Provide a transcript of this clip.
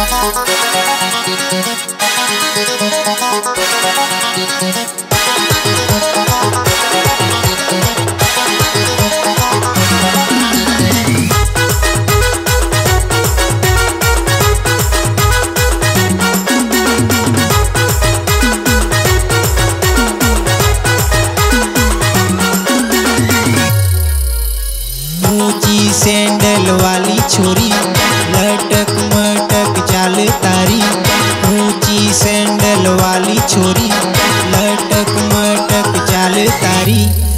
ऊंची सैंडल वाली छोरी लटक मटक चाल तारी। ऊंची सैंडल वाली छोरी लटक मटक चाल तारी।